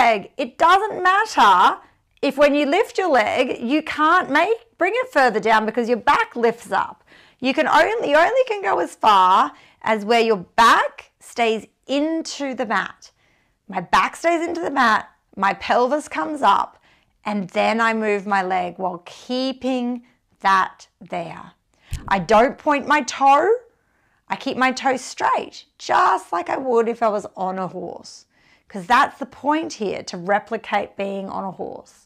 leg. It doesn't matter if when you lift your leg, you can't bring it further down because your back lifts up. You only can go as far as where your back stays into the mat. My back stays into the mat, my pelvis comes up, and then I move my leg while keeping that there. I don't point my toe. I keep my toe straight, just like I would if I was on a horse, because that's the point here, to replicate being on a horse.